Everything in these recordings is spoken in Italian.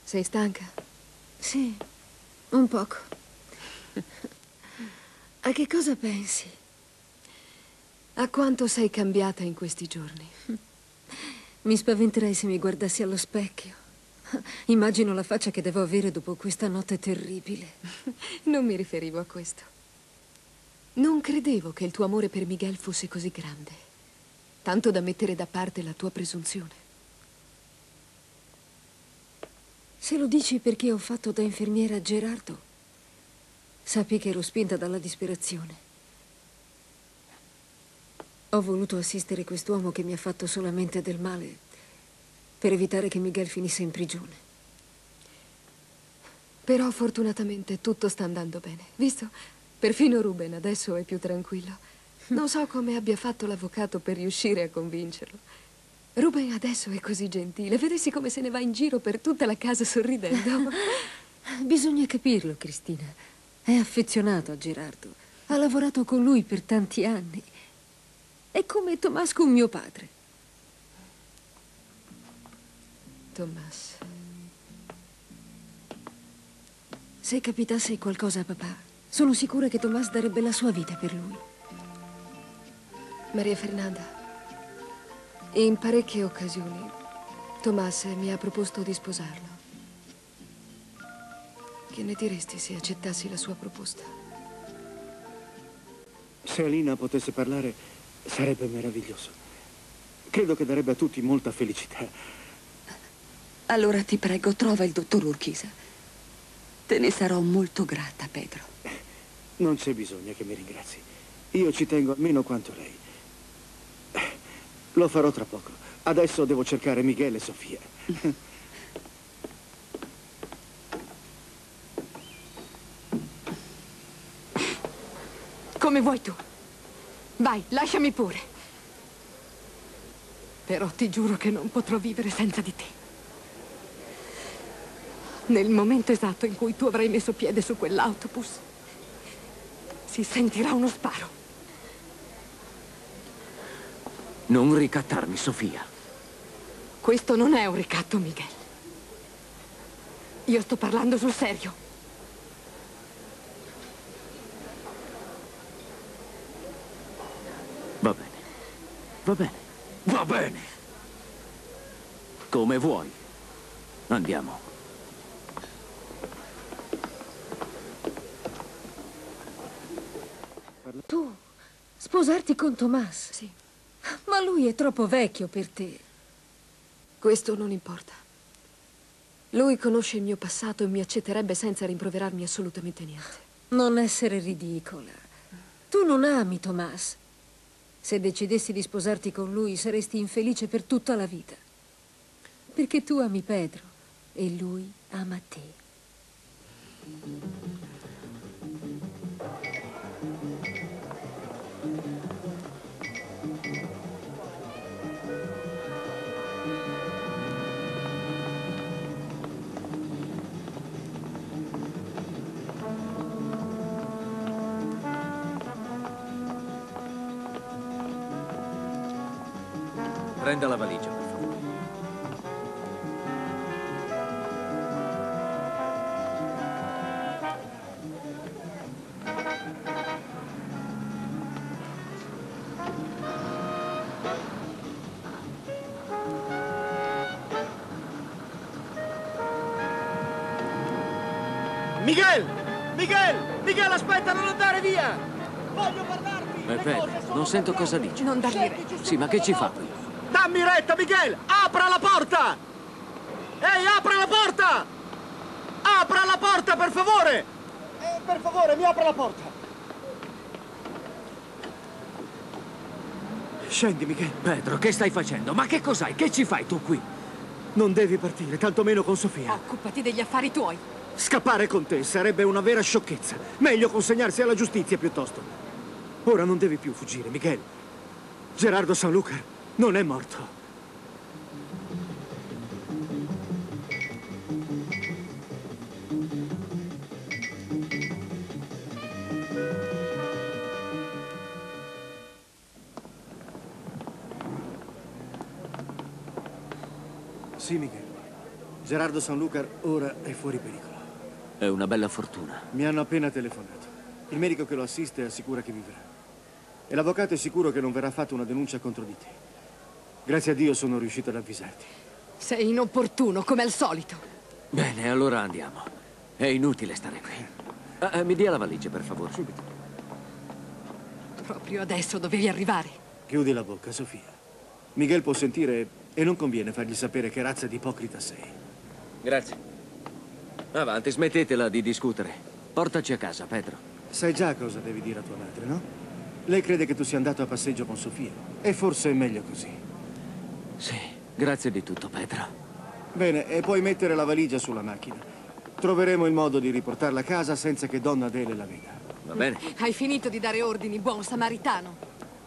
Sei stanca? Sì, un poco. A che cosa pensi? A quanto sei cambiata in questi giorni? Mi spaventerei se mi guardassi allo specchio. Immagino la faccia che devo avere dopo questa notte terribile. Non mi riferivo a questo. Non credevo che il tuo amore per Miguel fosse così grande, tanto da mettere da parte la tua presunzione. Se lo dici perché ho fatto da infermiera a Gerardo, sappi che ero spinta dalla disperazione. Ho voluto assistere quest'uomo che mi ha fatto solamente del male per evitare che Miguel finisse in prigione. Però fortunatamente tutto sta andando bene, visto? Perfino Ruben adesso è più tranquillo. Non so come abbia fatto l'avvocato per riuscire a convincerlo. Ruben adesso è così gentile. Vedessi come se ne va in giro per tutta la casa sorridendo. Bisogna capirlo, Cristina. È affezionato a Gerardo. Ha lavorato con lui per tanti anni. È come Tomás con mio padre. Tomás. Se capitasse qualcosa a papà, sono sicura che Tomás darebbe la sua vita per lui. Maria Fernanda, in parecchie occasioni Tomás mi ha proposto di sposarlo. Che ne diresti se accettassi la sua proposta? Se Alina potesse parlare, sarebbe meraviglioso. Credo che darebbe a tutti molta felicità. Allora ti prego, trova il dottor Urquiza. Te ne sarò molto grata, Pedro. Non c'è bisogno che mi ringrazi. Io ci tengo almeno quanto lei. Lo farò tra poco. Adesso devo cercare Miguel e Sofia. Come vuoi tu. Vai, lasciami pure. Però ti giuro che non potrò vivere senza di te. Nel momento esatto in cui tu avrai messo piede su quell'autobus, si sentirà uno sparo. Non ricattarmi, Sofia. Questo non è un ricatto, Miguel. Io sto parlando sul serio. Va bene. Va bene. Va bene. Come vuoi. Andiamo. Tu sposarti con Tomás? Sì. Ma lui è troppo vecchio per te. Questo non importa. Lui conosce il mio passato e mi accetterebbe senza rimproverarmi assolutamente niente. Non essere ridicola. Tu non ami Tomás. Se decidessi di sposarti con lui, saresti infelice per tutta la vita. Perché tu ami Pedro e lui ama te. Prenda la valigia, per favore. Miguel! Miguel! Miguel, aspetta, non andare via! Voglio parlarti! Pedro, non sento cosa dici. Non dargli retta. Sì, ma che ci fa qui? Dammi retta, Miguel! Apra la porta! Ehi, apra la porta! Apra la porta, per favore! Per favore, mi apra la porta! Scendi, Miguel. Pedro, che stai facendo? Ma che cos'hai? Che ci fai tu qui? Non devi partire, tantomeno con Sofia. Occupati degli affari tuoi. Scappare con te sarebbe una vera sciocchezza. Meglio consegnarsi alla giustizia piuttosto. Ora non devi più fuggire, Miguel. Gerardo Sanlúcar non è morto. Sì, Miguel. Gerardo Sanlúcar ora è fuori pericolo. È una bella fortuna. Mi hanno appena telefonato. Il medico che lo assiste assicura che vivrà. E l'avvocato è sicuro che non verrà fatta una denuncia contro di te. Grazie a Dio sono riuscito ad avvisarti. Sei inopportuno, come al solito. Bene, allora andiamo. È inutile stare qui. Mi dia la valigia, per favore. Subito. Proprio adesso dovevi arrivare. Chiudi la bocca, Sofia. Miguel può sentire e non conviene fargli sapere che razza di ipocrita sei. Grazie. Avanti, smettetela di discutere. Portaci a casa, Pedro. Sai già cosa devi dire a tua madre, no? Lei crede che tu sia andato a passeggio con Sofia. E forse è meglio così. Sì, grazie di tutto, Pedro. Bene, e puoi mettere la valigia sulla macchina. Troveremo il modo di riportarla a casa senza che Donna Adele la veda. Va bene? Hai finito di dare ordini, buon samaritano.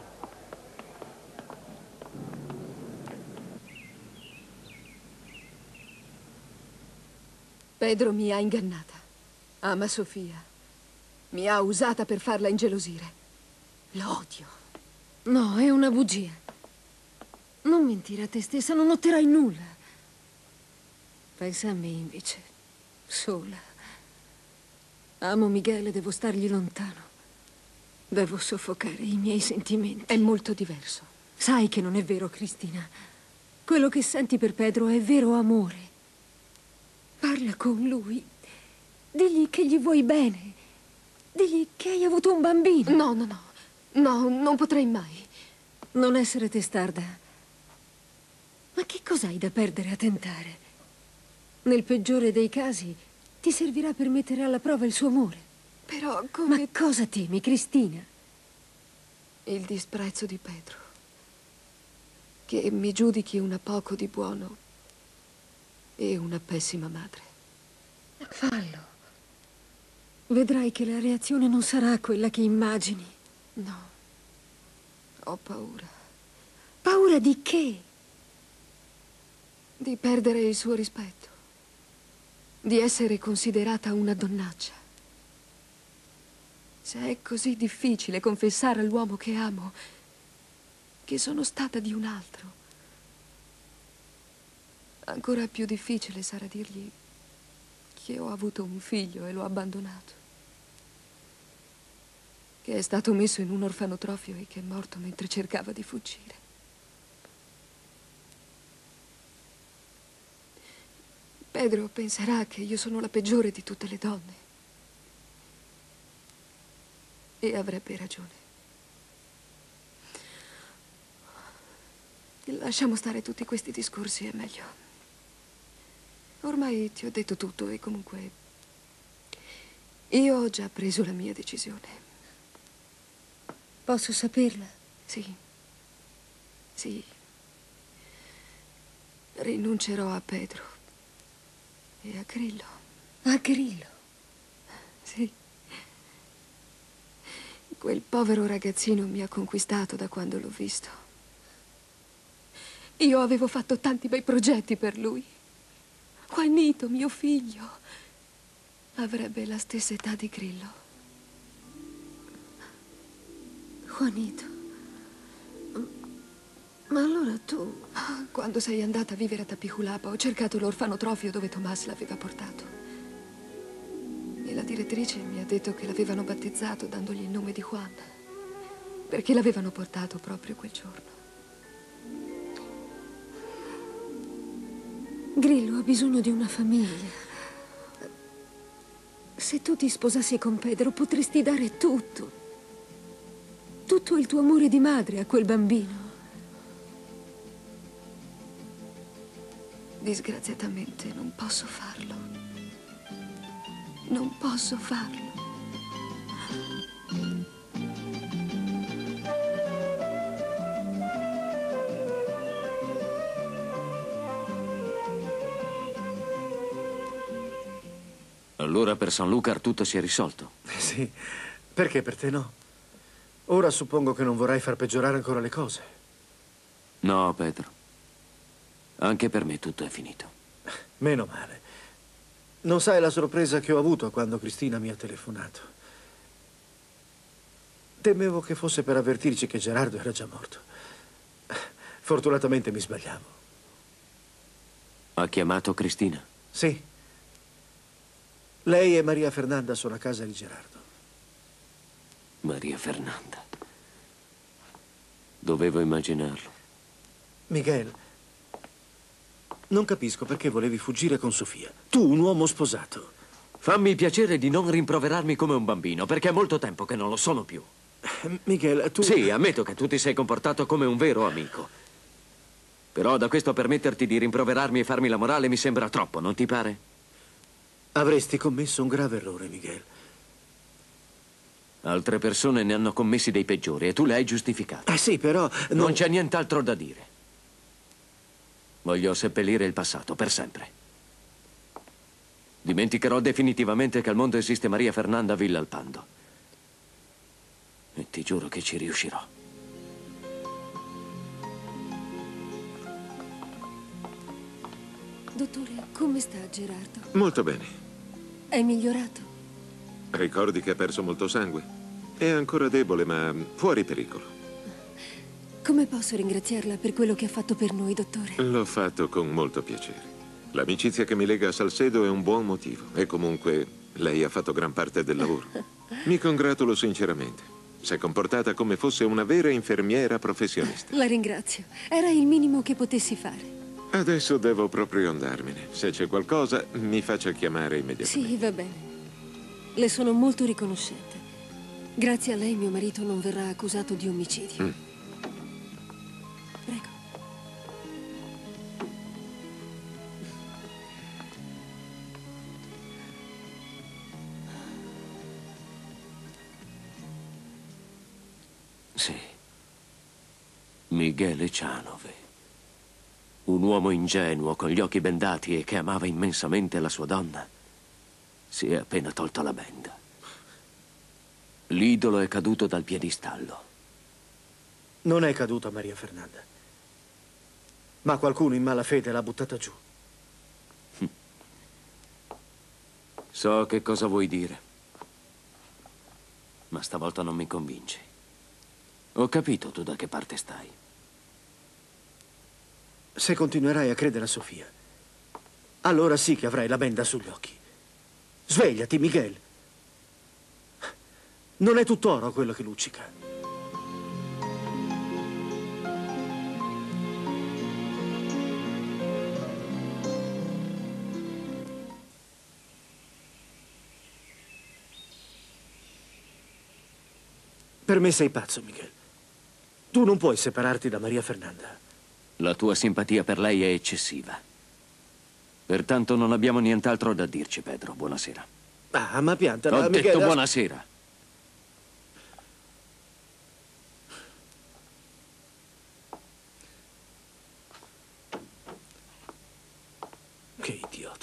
Pedro mi ha ingannata. Ama Sofia. Mi ha usata per farla ingelosire. Lo odio. No, è una bugia. Non mentire a te stessa, non otterrai nulla. Pensa a me, invece. Sola. Amo Miguel e devo stargli lontano. Devo soffocare i miei sentimenti. È molto diverso. Sai che non è vero, Cristina. Quello che senti per Pedro è vero amore. Parla con lui. Digli che gli vuoi bene. Digli che hai avuto un bambino. No, no, no. No, non potrei mai. Non essere testarda. Ma che cos'hai da perdere a tentare? Nel peggiore dei casi, ti servirà per mettere alla prova il suo amore. Però come... Ma cosa temi, Cristina? Il disprezzo di Pedro. Che mi giudichi una poco di buono e una pessima madre. Fallo. Vedrai che la reazione non sarà quella che immagini. No, ho paura. Paura di che? Di perdere il suo rispetto. Di essere considerata una donnaccia. Se è così difficile confessare all'uomo che amo che sono stata di un altro, ancora più difficile sarà dirgli che ho avuto un figlio e l'ho abbandonato. Che è stato messo in un orfanotrofio e che è morto mentre cercava di fuggire. Pedro penserà che io sono la peggiore di tutte le donne. E avrebbe ragione. Lasciamo stare tutti questi discorsi, è meglio. Ormai ti ho detto tutto e comunque io ho già preso la mia decisione. Posso saperla? Sì. Sì. Rinuncerò a Pedro e a Grillo. A Grillo? Sì. Quel povero ragazzino mi ha conquistato da quando l'ho visto. Io avevo fatto tanti bei progetti per lui. Juanito, mio figlio, avrebbe la stessa età di Grillo. Juanito. Ma allora tu... Quando sei andata a vivere a Tapijulapa, ho cercato l'orfanotrofio dove Tomás l'aveva portato. E la direttrice mi ha detto che l'avevano battezzato dandogli il nome di Juan, perché l'avevano portato proprio quel giorno. Grillo ha bisogno di una famiglia. Se tu ti sposassi con Pedro, potresti dare tutto. Tutto il tuo amore di madre a quel bambino. Disgraziatamente non posso farlo. Non posso farlo. Allora per Sanlúcar tutto si è risolto. Sì, perché per te no? Ora suppongo che non vorrai far peggiorare ancora le cose. No, Pedro. Anche per me tutto è finito. Meno male. Non sai la sorpresa che ho avuto quando Cristina mi ha telefonato. Temevo che fosse per avvertirci che Gerardo era già morto. Fortunatamente mi sbagliavo. Ha chiamato Cristina? Sì. Lei e Maria Fernanda sono a casa di Gerardo. Maria Fernanda. Dovevo immaginarlo. Miguel, non capisco perché volevi fuggire con Sofia. Tu, un uomo sposato. Fammi il piacere di non rimproverarmi come un bambino, perché è molto tempo che non lo sono più. Miguel, tu... Sì, ammetto che tu ti sei comportato come un vero amico. Però da questo a permetterti di rimproverarmi e farmi la morale mi sembra troppo, non ti pare? Avresti commesso un grave errore, Miguel. Altre persone ne hanno commessi dei peggiori e tu le hai giustificate. Sì, però... Non c'è nient'altro da dire. Voglio seppellire il passato per sempre. Dimenticherò definitivamente che al mondo esiste Maria Fernanda Villalpando. E ti giuro che ci riuscirò. Dottore, come sta Gerardo? Molto bene. È migliorato? Ricordi che ha perso molto sangue? È ancora debole, ma fuori pericolo. Come posso ringraziarla per quello che ha fatto per noi, dottore? L'ho fatto con molto piacere. L'amicizia che mi lega a Salcedo è un buon motivo. E comunque lei ha fatto gran parte del lavoro. Mi congratulo sinceramente. Si è comportata come fosse una vera infermiera professionista. La ringrazio. Era il minimo che potessi fare. Adesso devo proprio andarmene. Se c'è qualcosa, mi faccia chiamare immediatamente. Sì, va bene. Le sono molto riconoscente. Grazie a lei mio marito non verrà accusato di omicidio. Prego. Sì. Michele Cianove. Un uomo ingenuo con gli occhi bendati e che amava immensamente la sua donna, si è appena tolto la benda. L'idolo è caduto dal piedistallo. Non è caduta Maria Fernanda. Ma qualcuno in malafede l'ha buttata giù. So che cosa vuoi dire. Ma stavolta non mi convinci. Ho capito tu da che parte stai. Se continuerai a credere a Sofia, allora sì che avrai la benda sugli occhi. Svegliati, Miguel. Non è tutto oro quello che luccica. Per me sei pazzo, Miguel. Tu non puoi separarti da Maria Fernanda. La tua simpatia per lei è eccessiva. Pertanto non abbiamo nient'altro da dirci, Pedro. Buonasera. Ah, ma piantala, Ho Miguel. detto buonasera. Che idiota.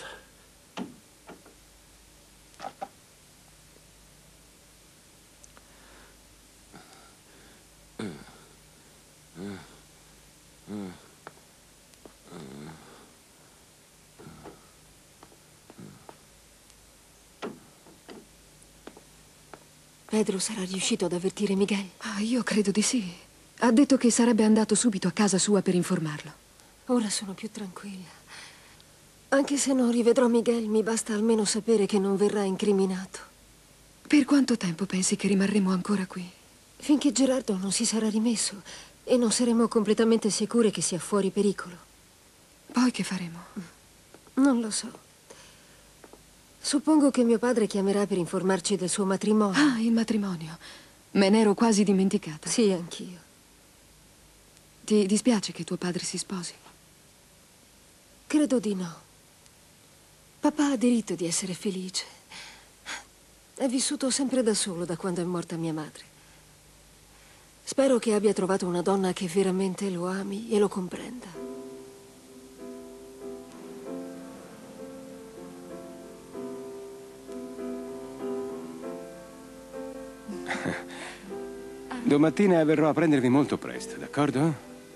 Pedro sarà riuscito ad avvertire Miguel? Ah, io credo di sì. Ha detto che sarebbe andato subito a casa sua per informarlo. Ora sono più tranquilla. Anche se non rivedrò Miguel, mi basta almeno sapere che non verrà incriminato. Per quanto tempo pensi che rimarremo ancora qui? Finché Gerardo non si sarà rimesso e non saremo completamente sicure che sia fuori pericolo. Poi che faremo? Non lo so. Suppongo che mio padre chiamerà per informarci del suo matrimonio. Ah, il matrimonio. Me n'ero quasi dimenticata. Sì, anch'io. Ti dispiace che tuo padre si sposi? Credo di no. Papà ha diritto di essere felice. È vissuto sempre da solo da quando è morta mia madre. Spero che abbia trovato una donna che veramente lo ami e lo comprenda. Domattina verrò a prendervi molto presto, d'accordo?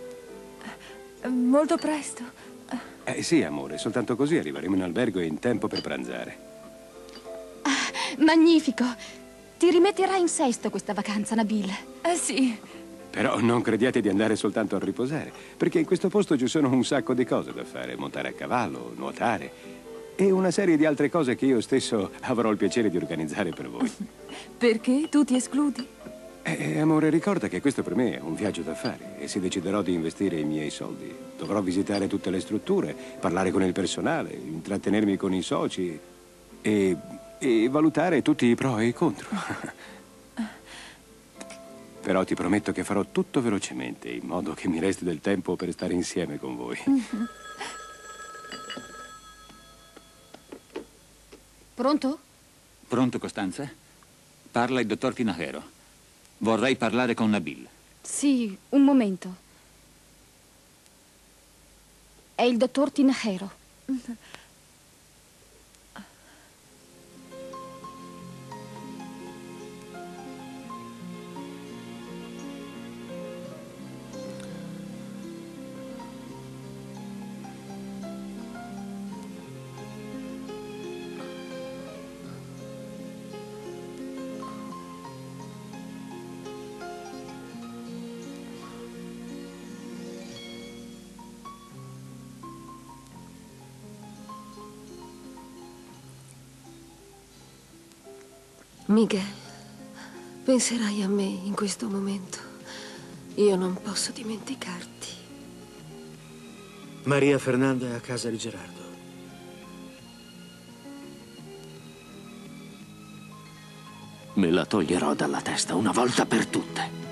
Molto presto. Sì, amore, soltanto così arriveremo in albergo in tempo per pranzare. Magnifico. Ti rimetterai in sesto questa vacanza, Nabil. Sì. Però non crediate di andare soltanto a riposare, perché in questo posto ci sono un sacco di cose da fare. Montare a cavallo, nuotare. E una serie di altre cose che io stesso avrò il piacere di organizzare per voi. Perché? Tu ti escludi? Amore, ricorda che questo per me è un viaggio d'affari e se deciderò di investire i miei soldi, dovrò visitare tutte le strutture, parlare con il personale, intrattenermi con i soci e valutare tutti i pro e i contro. Però ti prometto che farò tutto velocemente, in modo che mi resti del tempo per stare insieme con voi. Pronto? Pronto, Costanza? Parla il dottor Tinajero. Vorrei parlare con Nabil. Sì, un momento. È il dottor Tinajero. Miguel, penserai a me in questo momento. Io non posso dimenticarti. Maria Fernanda è a casa di Gerardo. Me la toglierò dalla testa una volta per tutte.